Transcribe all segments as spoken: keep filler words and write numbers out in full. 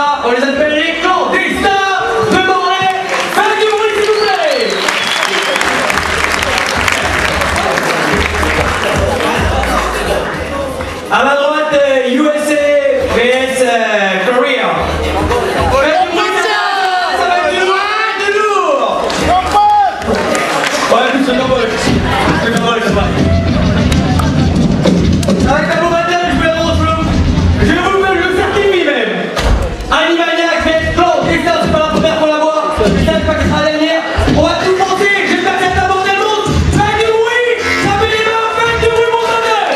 ça, on les appelle les clandestins de Morlaix. Faites du bruit s'il vous plaît. À ma droite, U S A vs Korea. Faites du bruit, ça va être du lourd, du lourd. Ouais, plus c'est normal. C'est normal, c'est vrai. Avec la bombardière, je vais la retrouver. Je vais vous le faire Kimi même. Animaniac, mais non, Christophe, c'est pas la première qu'on la voit. C'est pas que ce sera la dernière. On va tout monter, j'espère qu'il y a d'abord des montres. Faites du bruit, tapez les mains, faites du bruit, mon bordel.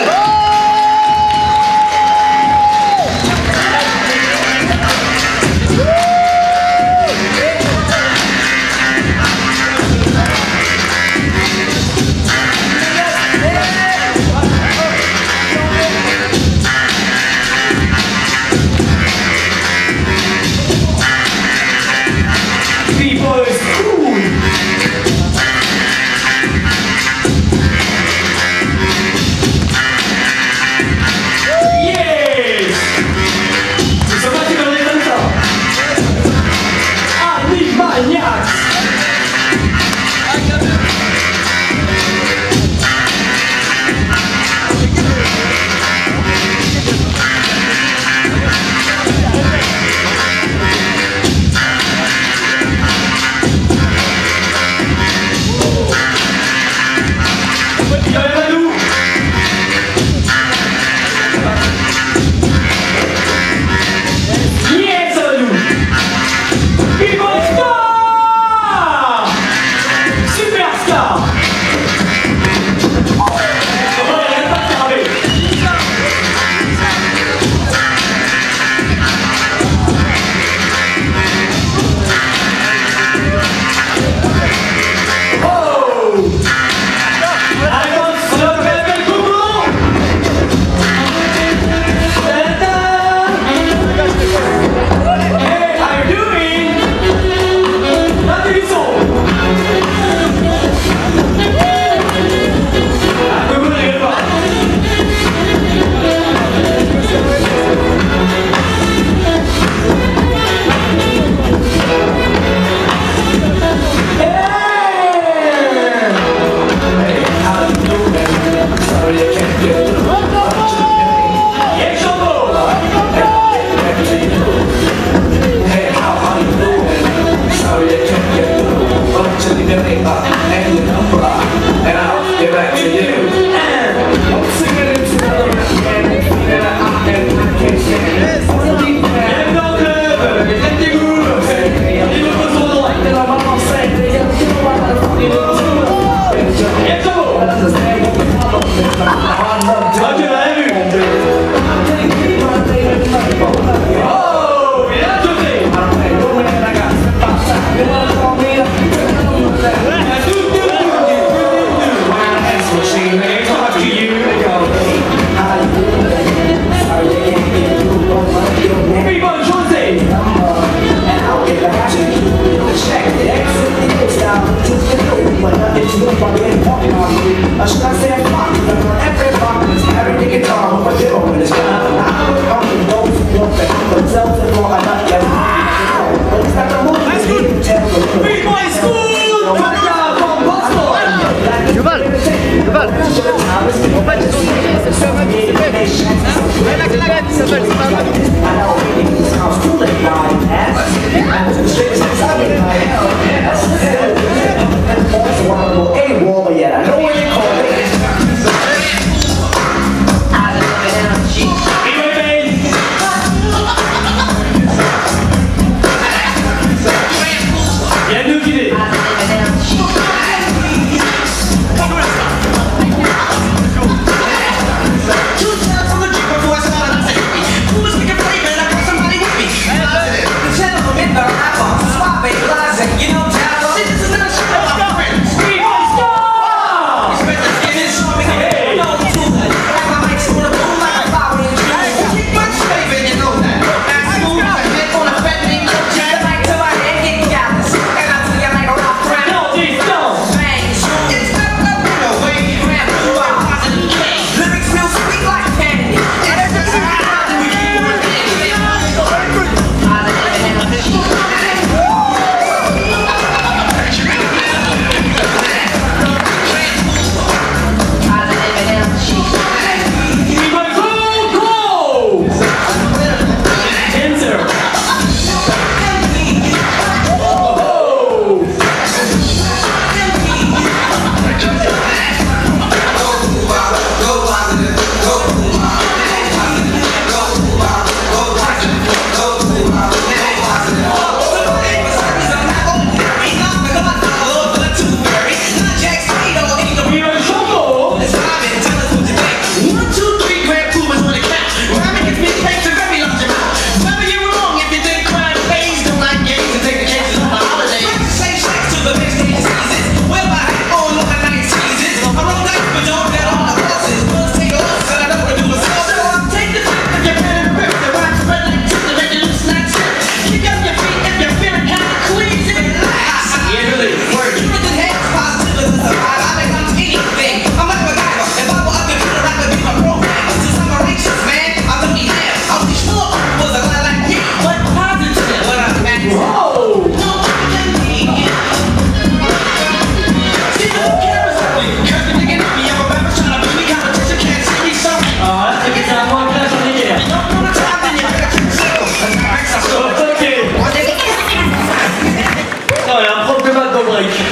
Somebody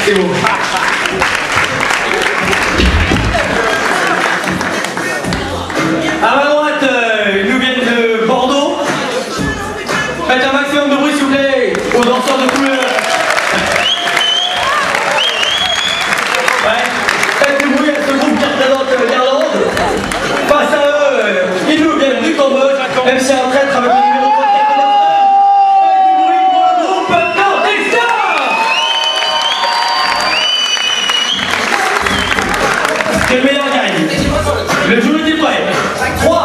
C'est beau. À ma droite, euh, ils nous viennent de Bordeaux. Faites un maximum de bruit s'il vous plaît aux danseurs de couleur. Ouais. Faites du bruit à ce groupe qui représente euh, l'Irlande. Face à eux, euh, ils nous viennent du Cambodge, même si un traître avec le numéro que le meilleur gagne. Le jour est prêt. trois